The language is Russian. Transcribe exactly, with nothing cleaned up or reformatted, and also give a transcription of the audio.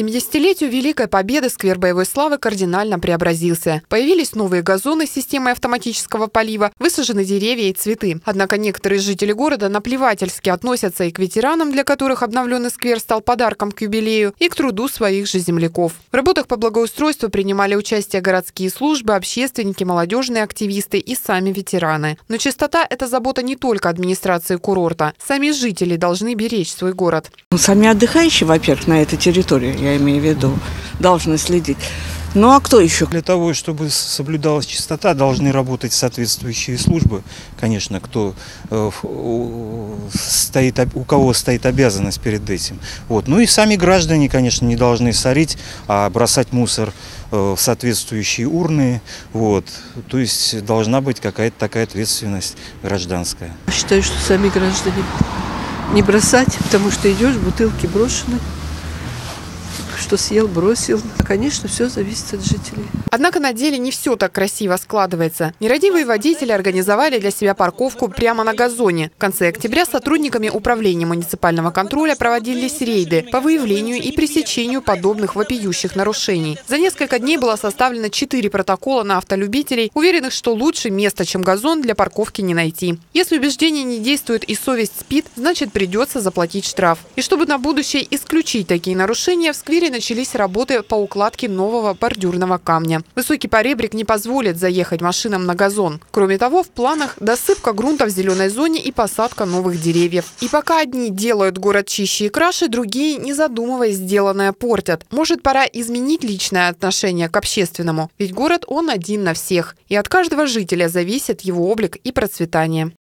семидесятилетию Великой Победы сквер боевой славы кардинально преобразился. Появились новые газоны с системой автоматического полива, высажены деревья и цветы. Однако некоторые жители города наплевательски относятся и к ветеранам, для которых обновленный сквер стал подарком к юбилею, и к труду своих же земляков. В работах по благоустройству принимали участие городские службы, общественники, молодежные активисты и сами ветераны. Но чистота – это забота не только администрации курорта. Сами жители должны беречь свой город. Сами отдыхающие, во-первых, на этой территории, я имею в виду, должны следить. Ну а кто еще? Для того, чтобы соблюдалась чистота, должны работать соответствующие службы. Конечно, кто э, стоит, у кого стоит обязанность перед этим. Вот. Ну и сами граждане, конечно, не должны сорить, а бросать мусор э, в соответствующие урны. Вот. То есть должна быть какая-то такая ответственность гражданская. Считаю, что сами граждане не бросать, потому что идешь, бутылки брошены. Что съел, бросил. Конечно, все зависит от жителей. Однако на деле не все так красиво складывается. Нерадивые водители организовали для себя парковку прямо на газоне. В конце октября сотрудниками управления муниципального контроля проводились рейды по выявлению и пресечению подобных вопиющих нарушений. За несколько дней было составлено четыре протокола на автолюбителей, уверенных, что лучше места, чем газон, для парковки не найти. Если убеждение не действует и совесть спит, значит придется заплатить штраф. И чтобы на будущее исключить такие нарушения, в сквере начались работы по укладке нового бордюрного камня. Высокий поребрик не позволит заехать машинам на газон. Кроме того, в планах досыпка грунта в зеленой зоне и посадка новых деревьев. И пока одни делают город чище и краше, другие, не задумываясь, сделанное портят. Может, пора изменить личное отношение к общественному? Ведь город, он один на всех. И от каждого жителя зависит его облик и процветание.